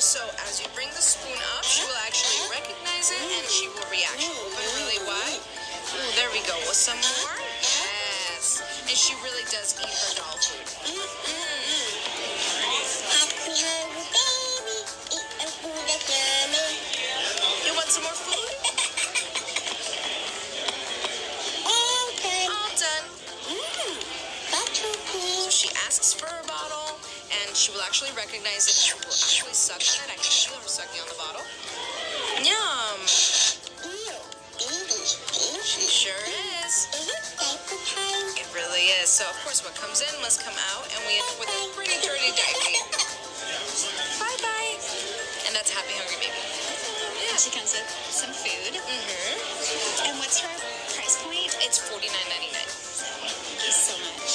So as you bring the spoon up, she will actually recognize it and she will react. She'll open really wide. Ooh, there we go. With some more. Yes. And she really does eat her doll food. You want some more food? All done. So she asks for a bottle, and she will actually recognize it. She will actually suck on it. I can feel her sucking on the bottle. Yum. She sure is. It really is. So, of course, what comes in must come out, and we end up with a pretty dirty diaper. Bye-bye. And that's Happy Hungry Baby. Yeah. She comes with some food. And what's her price point? It's $49.99. Thank you so much.